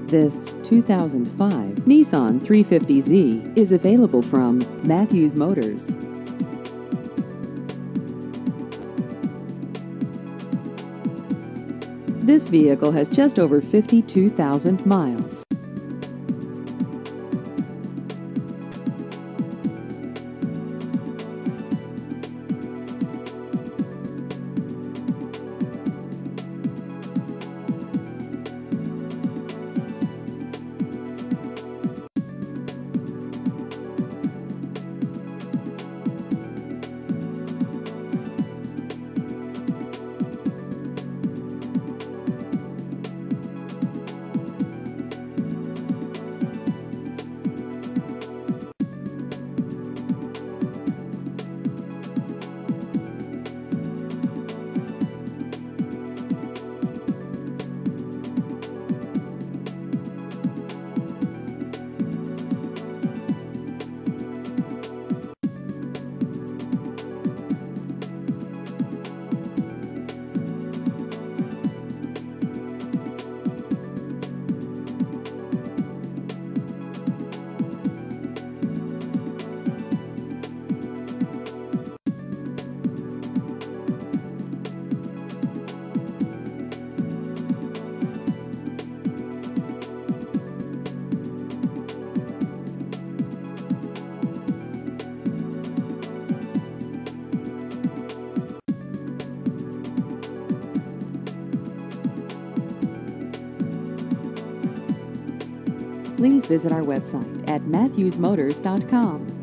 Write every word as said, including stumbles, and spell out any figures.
This two thousand five Nissan three fifty Z is available from Matthews Motors. This vehicle has just over fifty-two thousand miles. Please visit our website at matthews motors dot com.